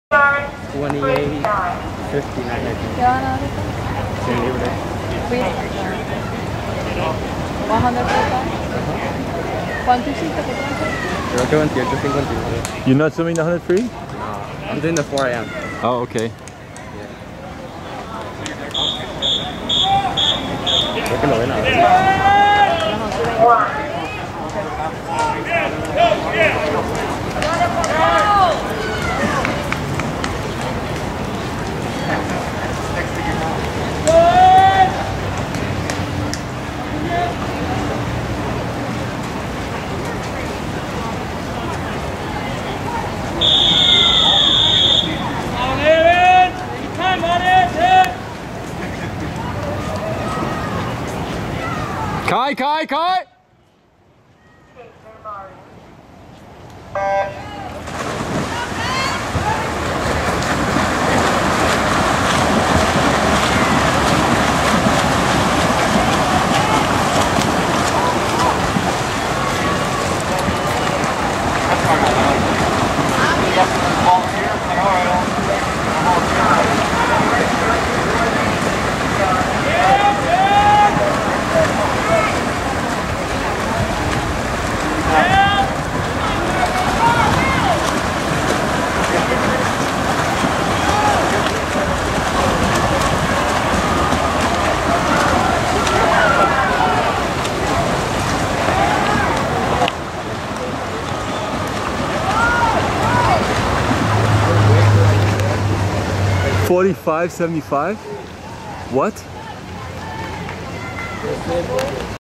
28, 59, I think. ¿Qué van a dar esto? 100 libras. Wait, 100 total. ¿Cuánto hiciste? ¿Qué Creo que 28.59. You're not swimming the 100 free? No, I'm doing the 4 a.m. Oh, okay. Creo que lo ven ahora. Kai, Kai, Kai! $45.75? What?